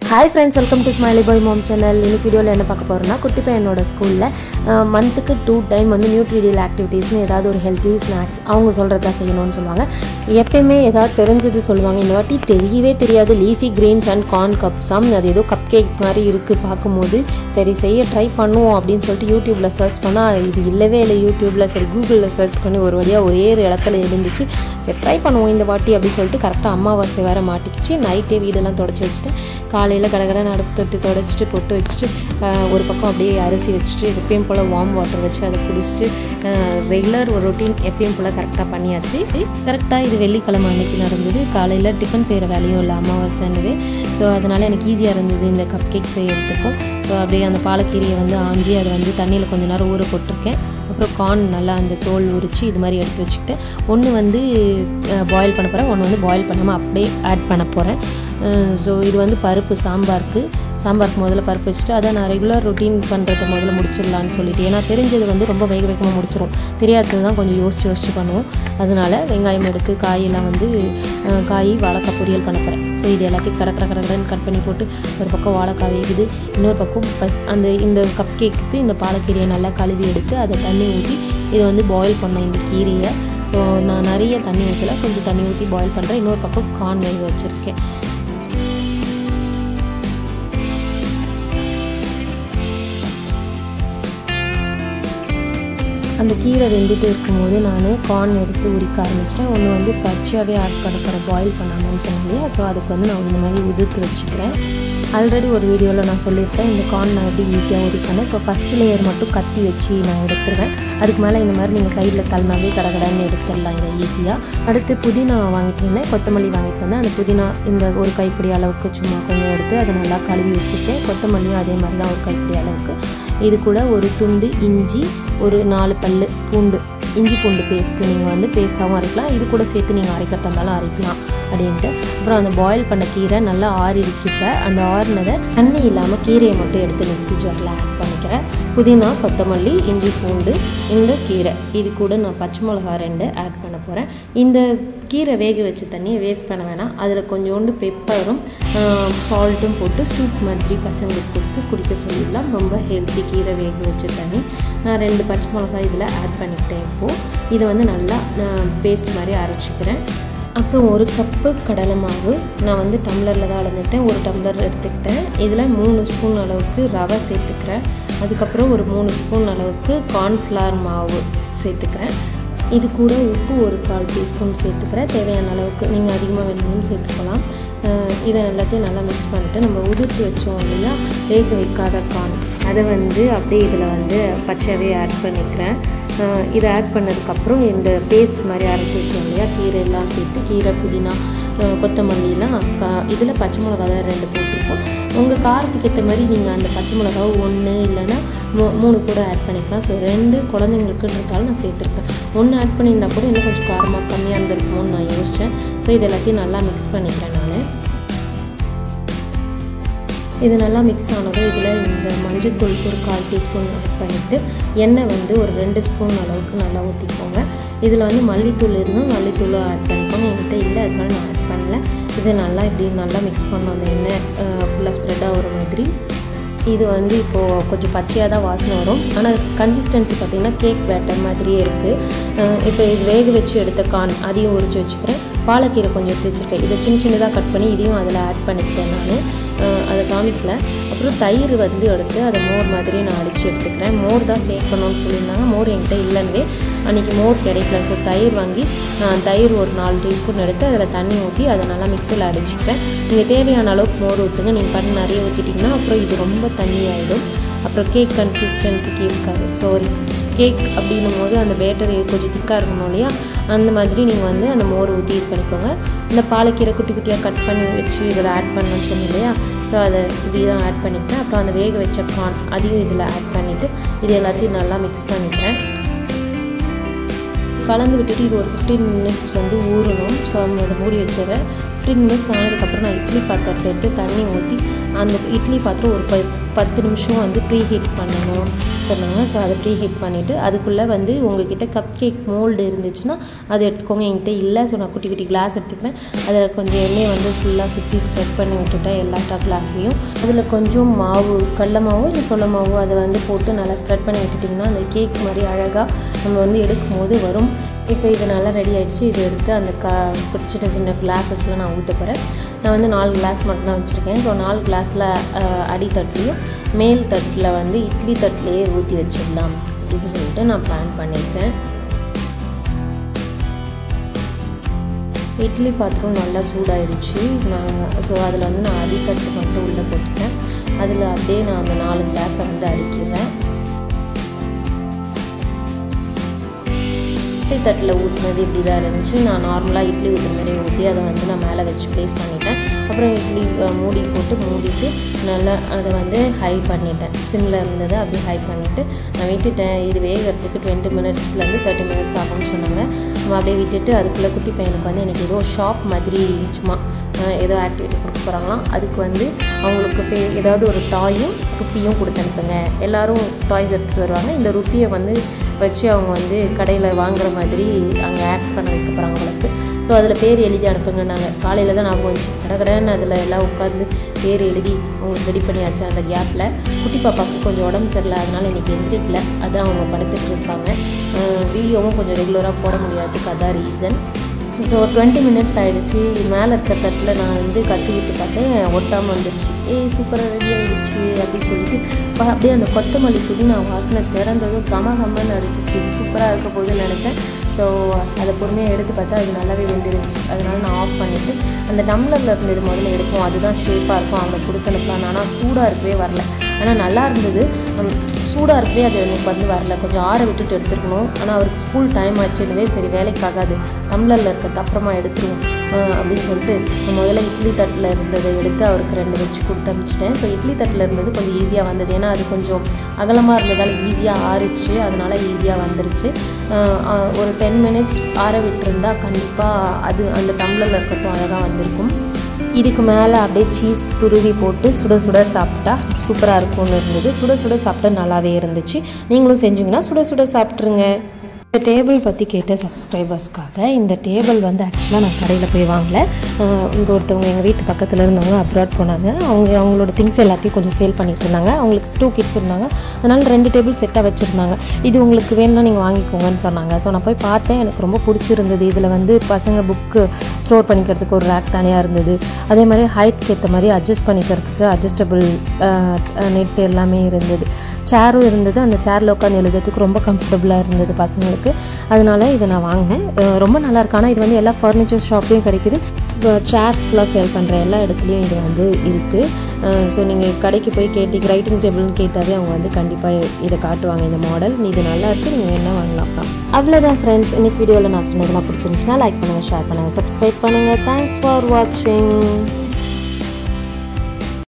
Hi friends, welcome to Smiley Boy Mom channel. In this video, என்ன பார்க்க போறோம்னா குட்டி பையனோட ஸ்கூல்ல மந்த்க்கு 2 டைம் வந்து நியூட்ரிடியல் ஆக்டிவிட்டீஸ்னு ஏதாவது ஒரு ஹெல்தி ஸ்நாக்ஸ் அவங்க சொல்றதா செய்யணும்னு சொல்வாங்க. எப்பவுமே ஏதாவது தெரிஞ்சது சொல்வாங்க. இந்த வாட்டி தெரியவே தெரியாது லீஃபி கிரெயின்ஸ் அண்ட் கார்ன் கப்ஸாம் அது ஏதோ கப் கேக் மாதிரி இருக்கு பாக்கும்போது சரி செய்ய ட்ரை பண்ணுவோம் அப்படினு சொல்லிட்டு YouTubeல சர்ச் பண்ணா இது இல்லவே இல்ல YouTubeல சரி Googleல சர்ச் பண்ணி ஒரு வழியா ஒரே இடத்துல இருந்துச்சு. சரி ட்ரை பண்ணுவோம் இந்த வாட்டி அப்படி சொல்லிட்டு கரெக்ட்டா அம்மாவாசை வேற மாட்டிக்கிச்சு. நைட்டே வீடெல்லாம் தொடச்சி வச்சிட்டேன். காலையில கடகடன்னு அடுப்பு தொட்டு தொடச்சிட்டு பொட்டு வச்சிட்டு ஒரு பக்கம் அப்படியே அரிசி வச்சிட்டு எப்பயும் போல வார்ம் வாட்டர் வச்சு அதை குடிச்சிட்டு ரெகுலர் ஒரு ரொட்டீன் எப்பயும் போல கரெக்டாக பண்ணியாச்சு. கரெக்டாக இது வெள்ளிக்கிழமை அன்னைக்கு நடந்தது. காலையில் டிஃபன் செய்கிற வேலையும் இல்லை அமாவாசைன்னு. ஸோ அதனால் எனக்கு ஈஸியாக இருந்தது இந்த கப் கேக் செய்யறதுக்கும். ஸோ அப்படியே அந்த பாலக்கீரையை வந்து ஆஞ்சி அதை வந்து தண்ணியில் கொஞ்சம் நேரம் ஊற போட்டிருக்கேன். அப்புறம் கார்ன் நல்லா அந்த தோல் உரித்து இது மாதிரி எடுத்து வச்சுக்கிட்டேன். ஒன்று வந்து பாயில் பண்ண போகிறேன், ஒன்று வந்து பாயில் பண்ணாமல் அப்படியே ஆட் பண்ண போகிறேன். ஸோ இது வந்து பருப்பு சாம்பாருக்கு முதல்ல பருப்பு வச்சுட்டு அதை நான் ரெகுலர் ரொட்டீன் பண்ணுறத முதல்ல முடிச்சிடலான்னு சொல்லிட்டு ஏன்னா தெரிஞ்சது வந்து ரொம்ப வேகமாக முடிச்சிடும், தெரியாதது தான் கொஞ்சம் யோசிச்சு பண்ணுவோம். அதனால் வெங்காயம் எடுத்து காயெல்லாம் வந்து காய் வாழைக்காய் பொரியல் பண்ண போகிறேன். ஸோ இது எல்லாத்தையும் கடற்கடன்னு கட் பண்ணி போட்டு ஒரு பக்கம் வாழைக்காய் வேகுது, இன்னொரு பக்கம் ஃபஸ்ட் இந்த கப் கேக்குக்கு இந்த பாலக்கீரையை நல்லா கழுவி எடுத்து அதை தண்ணி ஊற்றி இதை வந்து பாயில் பண்ணேன் இந்த கீரையை. ஸோ நான் நிறைய தண்ணி ஊற்றல, கொஞ்சம் தண்ணி ஊற்றி பாயில் பண்ணுறேன். இன்னொரு பக்கம் கார்ன் வேக வச்சுருக்கேன். அந்த கீரை வெந்துட்டு இருக்கும்போது நான் கார்ன் எடுத்து உரிக்க ஆரம்பிச்சிட்டேன். ஒன்று வந்து பச்சையாகவே ஆட் பண்ண போகிறேன் பாயில் பண்ணாமன்னு சொன்னீங்க. ஸோ அதுக்கு வந்து நான் இந்த மாதிரி உதிர்த்து வச்சுக்கிறேன். ஆல்ரெடி ஒரு வீடியோவில் நான் சொல்லியிருக்கேன் இந்த கார்ன் நான் எப்படி ஈஸியாக உரிப்பேன். ஸோ ஃபஸ்ட்டு லேயர் மட்டும் கத்தி வச்சு நான் எடுத்துருவேன். அதுக்கு மேலே இந்த மாதிரி நீங்கள் சைடில் தள்ளினாவே கடகடன்னு எடுத்துடலாம் இதை ஈஸியாக. அடுத்து புதினா வாங்கிட்டு வந்தேன், கொத்தமல்லி வாங்கிட்டு வந்தேன். அந்த புதினா இந்த ஒரு கைப்பிடி அளவுக்கு சும்மா கொஞ்சம் எடுத்து அதை நல்லா கழுவி வச்சுருக்கேன். கொத்தமல்லியும் அதே மாதிரி தான் ஒரு கைப்பிடி அளவுக்கு. இது கூட ஒரு துண்டு இஞ்சி, ஒரு 4 பல்லு பூண்டு, இஞ்சி பூண்டு பேஸ்ட்டு நீங்கள் வந்து பேஸ்ட்டாகவும் அரைக்கலாம், இது கூட சேர்த்து நீங்கள் அரைக்கிறதாலும் அரைக்கலாம் அப்படின்ட்டு. அப்புறம் அந்த பாயில் பண்ண கீரை நல்லா ஆறிடுச்சு. இப்போ அந்த ஆறினதை தண்ணி இல்லாமல் கீரையை மட்டும் எடுத்து மிக்ஸி ஜாரில் ஆட் பண்ணிக்கிறேன். புதினா, கொத்தமல்லி, இஞ்சி பூண்டு, இந்த கீரை, இது கூட நான் பச்சை மிளகா 2 ஆட் பண்ண போகிறேன். இந்த கீரை வேக வச்ச தண்ணியை வேஸ்ட் பண்ண வேணாம், அதில் கொஞ்சோண்டு பெப்பரும் சால்ட்டும் போட்டு சூப் மாதிரி பசங்களுக்கு கொடுத்து குடிக்க சொல்லிடலாம். ரொம்ப ஹெல்த்தி கீரை வேக வச்ச தண்ணி. நான் 2 பச்சை மிளகாய் இதில் ஆட் பண்ணிக்கிட்டேன். இப்போது இதை வந்து நல்லா பேஸ்ட் மாதிரி அரைச்சிக்கிறேன். அப்புறம் 1 கப்பு கடலை மாவு நான் வந்து டம்ளரில் தான் அளந்துட்டேன், 1 டம்ளர் எடுத்துக்கிட்டேன். இதில் 3 ஸ்பூன் அளவுக்கு ரவை சேர்த்துக்கிறேன். அதுக்கப்புறம் ஒரு 3 ஸ்பூன் அளவுக்கு கார்ன்ஃப்ளவர் மாவு சேர்த்துக்கிறேன். இது கூட உப்பு ஒரு 1/4 டீஸ்பூன் சேர்த்துக்கிறேன். தேவையான அளவுக்கு நீங்கள் அதிகமாக வேணும்னு சேர்த்துக்கலாம். இதை எல்லாத்தையும் நல்லா மிக்ஸ் பண்ணிட்டு நம்ம உதிர்த்து வச்சோம் இல்லையா வேக வைக்காத கார்ன், அதை வந்து அப்படியே இதில் வந்து பச்சையாகவே ஆட் பண்ணிக்கிறேன். இதை ஆட் பண்ணதுக்கப்புறம் இந்த பேஸ்ட் மாதிரி அரைச்சி வச்சோம் இல்லையா கீரை எல்லாம் சேர்த்து, கீரை, புதினா, கொத்தமல்லிலாம் இதில் பச்சை மிளகா தான் 2 போட்டிருக்கோம். உங்கள் காரத்துக்கு ஏற்ற மாதிரி நீங்கள் அந்த பச்சை மிளகாவை 1 இல்லைன்னா 3 கூட ஆட் பண்ணிக்கலாம். ஸோ 2 குழந்தைங்களுக்குன்றதாலும் நான் சேர்த்துருக்கேன். 1 ஆட் பண்ணியிருந்தால் கூட இன்னும் கொஞ்சம் காரமாக கம்மியாக இருந்திருக்குமோன்னு நான் யோசித்தேன். ஸோ இது எல்லாத்தையும் நல்லா மிக்ஸ் பண்ணிக்கிறேன் நான். இது நல்லா மிக்ஸ் ஆனதும் இதில் இந்த மஞ்சள்தூள் ஒரு 1/4 டீஸ்பூன் ஆட் பண்ணிவிட்டு எண்ணெய் வந்து ஒரு 2 ஸ்பூன் அளவுக்கு நல்லா ஊற்றிக்கோங்க. இதில் வந்து மல்லித்தூள் இருந்தால் மல்லித்தூளும் ஆட் பண்ணிக்கோங்க. என்கிட்ட இல்லை, அதனால நான் ஆட் பண்ணல. இது நல்லா இப்படி நல்லா மிக்ஸ் பண்ணோம், அந்த எண்ணெய் ஃபுல்லாக ஸ்ப்ரெட்டாக ஒரு மாதிரி. இது வந்து இப்போது கொஞ்சம் பச்சையாக தான் வாசனை வரும், ஆனால் கன்சிஸ்டன்சி பார்த்திங்கன்னா கேக் பேட்டர் மாதிரியே இருக்குது. இப்போ இது வேக வச்சு எடுத்த கார்ன் அதையும் உரித்து வச்சுக்கிறேன். பாலக்கீரை கொஞ்சம் எடுத்து வச்சுருக்கேன், இதை சின்னதாக கட் பண்ணி இதையும் அதில் ஆட் பண்ணிக்கிட்டேன் நான், அதை காமிக்கல. அப்புறம் தயிர் வந்து எடுத்து அதை மோர் மாதிரி நான் அடித்து எடுத்துக்கிறேன். மோர் தான் சேர்க்கணும்னு சொல்லியிருந்தாங்க, மோர் என்கிட்ட இல்லைன்னு அன்றைக்கி மோர் கிடைக்கல. ஸோ தயிர் வாங்கி நான் தயிர் ஒரு 4 டீஸ்பூன் எடுத்து அதில் தண்ணி ஊற்றி அதை நல்லா மிக்சியில் அடிச்சுக்கிறேன். நீங்கள் தேவையான அளவுக்கு மோர் ஊற்றுங்க, நீங்கள் பண்ணி நிறைய ஊற்றிட்டிங்கன்னா அப்புறம் இது ரொம்ப தண்ணி ஆகிடும், அப்புறம் கேக் கன்சிஸ்டன்சிக்கு இருக்காது. ஸோ ஒரு கேக் அப்படின்னும் போது அந்த பேட்டர் கொஞ்சம் திக்காக இருக்கணும் இல்லையா, அந்த மாதிரி நீங்கள் வந்து அந்த மோர் ஊற்றி இது பண்ணிக்கோங்க. இந்த பாலக்கீரை குட்டி குட்டியாக கட் பண்ணி வச்சு இதில் ஆட் பண்ணணும்னு சொன்னேன் இல்லையா, ஸோ அதை இப்படி தான் ஆட் பண்ணிக்கிறேன். அப்புறம் அந்த வேக வச்ச கார்ன் அதையும் இதில் ஆட் பண்ணிவிட்டு இது எல்லாத்தையும் நல்லா மிக்ஸ் பண்ணிக்கிறேன். கலந்து விட்டுட்டு இது ஒரு 15 மினிட்ஸ் வந்து ஊறணும். ஸோ அதை மூடி வச்சிடுறேன். 15 மினிட்ஸ் ஆனதுக்கப்புறம் நான் இட்லி பாத்திரத்தை எடுத்து தண்ணி ஊற்றி அந்த இட்லி பாத்திரம் ஒரு 10 நிமிஷம் வந்து ப்ரீ ஹீட் பண்ணணும் சொன்னாங்க. ஸோ அதை ப்ரீ ஹீட் பண்ணிவிட்டு அதுக்குள்ளே வந்து உங்கள்கிட்ட கப் கேக் மோல்டு இருந்துச்சுன்னா அதை எடுத்துக்கோங்க. என்கிட்ட இல்லை, ஸோ நான் குட்டி குட்டி கிளாஸ் எடுத்துக்கிறேன். அதில் கொஞ்சம் எண்ணெய் வந்து ஃபுல்லாக சுற்றி ஸ்ப்ரெட் பண்ணி விட்டுட்டேன் எல்லா கிளாஸ்லேயும். அதில் கொஞ்சம் மாவு, கடல மாவோ இல்லை சோள மாவோ அதை வந்து போட்டு நல்லா ஸ்ப்ரெட் பண்ணி விட்டுட்டிங்கன்னா அந்த கேக் மாதிரி அழகாக நம்ம வந்து எடுக்கும் போது வரும். இப்போ இது நல்லா ரெடி ஆகிடுச்சு. இது எடுத்து அந்த சின்ன சின்ன கிளாஸஸில் நான் ஊற்ற போகிறேன். நான் வந்து 4 கிளாஸ் மட்டும் தான் வச்சுருக்கேன். ஸோ 4 கிளாஸில் அடித்தட்டுலையும் மேல் தட்டில் வந்து இட்லி தட்டிலையே ஊற்றி வச்சிடலாம் அப்படின்னு சொல்லிட்டு நான் பிளான் பண்ணியிருக்கேன். இட்லி பாத்திரம் நல்லா சூடாயிடுச்சு. ஸோ அதில் வந்து நான் அடித்தட்டு மட்டும் உள்ளே போட்டுட்டேன். அதில் அப்படியே நான் அந்த 4 கிளாஸை வந்து அடிக்கிறேன். இட்லி தட்டில் ஊற்றினது இப்படி தான் இருந்துச்சு. நான் நார்மலாக இட்லி ஊற்றுற மாதிரி ஊற்றி அதை வந்து நான் மேலே வச்சு ப்ளேஸ் பண்ணிட்டேன். அப்புறம் இட்லி மூடி போட்டு மூடிட்டு நல்லா அதை வந்து ஹை பண்ணிட்டேன். சிம்மில் இருந்ததை அப்படியே ஹை பண்ணிவிட்டு நான் விட்டுட்டேன். இது வேகிறதுக்கு 20 மினிட்ஸ்லேருந்து 30 மினிட்ஸ் ஆகும்னு சொன்னாங்க. நம்ம அப்படியே விட்டுட்டு அதுக்குள்ளே குட்டி பையனுக்கு வந்து எனக்கு ஏதோ ஷாப் மாதிரி சும்மா ஏதோ ஆக்டிவிட்டி கொடுக்க போகிறாங்களாம். அதுக்கு வந்து அவங்களுக்கு ஏதாவது ஒரு டாயும் ருப்பியும் கொடுத்து அனுப்புங்க. எல்லோரும் டாய்ஸ் எடுத்துகிட்டு வருவாங்க. இந்த ருப்பியை வந்து வச்சு அவங்க வந்து கடையில் வாங்குகிற மாதிரி அங்கே ஆக்ட் பண்ண வைக்க போகிறாங்க அவங்களுக்கு. ஸோ அதில் பேர் எழுதி அனுப்புங்க. நாங்கள் காலையில் தான் ஞாபகம் வந்துச்சு. கடைன்னு அதில் எல்லாம் உட்காந்து பேர் எழுதி அவங்களுக்கு ரெடி பண்ணியாச்சு. அந்த கேப்பில் குட்டி பாப்பாவுக்கு கொஞ்சம் உடம்பு சரியில்லை, அதனால் இன்றைக்கி எந்திரிக்கல. அதான் அவங்க படுத்துட்டு இருப்பாங்க. வீடியோவும் கொஞ்சம் ரெகுலராக போட முடியாதுக்கு அதான் ரீசன். ஸோ 20 மினிட்ஸ் ஆகிடுச்சு. மேலே இருக்க தட்டில் நான் வந்து கற்றுக்கிட்டு பார்த்தேன், ஒட்டாமல் வந்துடுச்சு. சூப்பராக ரெடி ஆகிடுச்சு அப்படி சொல்லிட்டு அப்படியே அந்த கொத்தமல்லி புதினா வாசனை திறந்ததும் கமன்னு அடிச்சிச்சு. சூப்பராக இருக்க போதுன்னு நினச்சேன். ஸோ அதை பொறுமையாக எடுத்து பார்த்தா அது நல்லாவே வெந்துருந்துச்சு. அதனால் நான் ஆஃப் பண்ணிவிட்டு அந்த டம்ளரில் இருந்தது முதல்ல எடுப்போம். அதுதான் ஷேப்பாக இருக்கும், அங்கே கொடுக்கணுக்கலாம். ஆனால் சூடாக இருக்கவே வரல. ஆனால் நல்லா இருந்தது. சூடாக இருக்கவே அது எனக்கு வந்து வரல. கொஞ்சம் ஆற விட்டுட்டு எடுத்துருக்கணும். ஆனால் அவருக்கு ஸ்கூல் டைம் ஆச்சுன்னவே சரி வேலைக்கு ஆகாது, டம்ளரில் இருக்கிறது அப்புறமா எடுத்துருவோம் அப்படின்னு சொல்லிட்டு முதல்ல இட்லி தட்டில் இருந்ததை எடுத்து அவருக்கு 2 வச்சு கொடுத்து அனுப்பிச்சிட்டேன். ஸோ இட்லி தட்டில் இருந்தது கொஞ்சம் ஈஸியாக வந்தது. ஏன்னா அது கொஞ்சம் அகலமாக இருந்ததால் ஈஸியாக ஆறிச்சு. அதனால் ஈஸியாக வந்துருச்சு. ஒரு 10 மினிட்ஸ் ஆற விட்டுருந்தா கண்டிப்பாக அது அந்த டம்ளரில் இருக்கிறதும் அழகாக வந்திருக்கும். இதுக்கு மேலே அப்படியே சீஸ் துருவி போட்டு சுட சுட சாப்பிட்டா சூப்பராக இருக்கும்னு இருந்தது. சுட சுட சாப்பிட்டா நல்லாவே இருந்துச்சு. நீங்களும் செஞ்சிங்கன்னா சுட சுட சாப்பிட்ருங்க. இந்த டேபிள் பற்றி கேட்ட சப்ஸ்கிரைபர்ஸ்க்காக இந்த டேபிள் வந்து ஆக்சுவலாக நான் கடையில் போய் வாங்கலை. இங்கே ஒருத்தவங்க எங்கள் வீட்டு பக்கத்தில் இருந்தவங்க அப்ராட் போனாங்க. அவங்களோட திங்ஸ் எல்லாத்தையும் கொஞ்சம் சேல் பண்ணிட்டு இருந்தாங்க. அவங்களுக்கு 2 கிட்ஸ் இருந்தாங்க. அதனால் 2 டேபிள் செட்டாக வச்சுருந்தாங்க. இது உங்களுக்கு வேணும்னா நீங்கள் வாங்கிக்கோங்கன்னு சொன்னாங்க. ஸோ நான் போய் பார்த்தேன், எனக்கு ரொம்ப பிடிச்சிருந்தது. இதில் வந்து பசங்க புக்கு ஸ்டோர் பண்ணிக்கிறதுக்கு ஒரு ரேக் தனியாக இருந்தது. அதே மாதிரி ஹைட்க்கு ஏற்ற மாதிரி அட்ஜஸ்ட் பண்ணிக்கிறதுக்கு அட்ஜஸ்டபிள் நெட் எல்லாமே இருந்தது. சேரும் இருந்தது. அந்த சேரில் உட்காந்து எழுதுறதுக்கு ரொம்ப கம்ஃபர்டபுளாக இருந்தது பசங்களுக்கு. அதனால் இதை நான் வாங்கினேன். ரொம்ப நல்லாயிருக்கு. ஆனால் இது வந்து எல்லா ஃபர்னிச்சர் ஷாப்லேயும் கிடைக்கிது. சேர்ஸ்லாம் சேல் பண்ணுற எல்லா இடத்துலையும் இது வந்து இருக்குது. ஸோ நீங்கள் கடைக்கு போய் ரைட்டிங் டேபிள்னு கேட்டாவே அவங்க வந்து கண்டிப்பாக இதை காட்டுவாங்க. இந்த மாடல் இது நல்லா இருக்குது, நீங்கள் என்ன வாங்கலாம். அவ்வளோதான் ஃப்ரெண்ட்ஸ். இன்னைக்கு வீடியோவில் நான் சொன்னதெல்லாம் பிடிச்சிருந்துச்சுன்னா லைக் பண்ணுங்கள், ஷேர் பண்ணுங்கள், சப்ஸ்கிரைப் பண்ணுங்கள். தேங்க்ஸ் ஃபார் வாட்சிங்.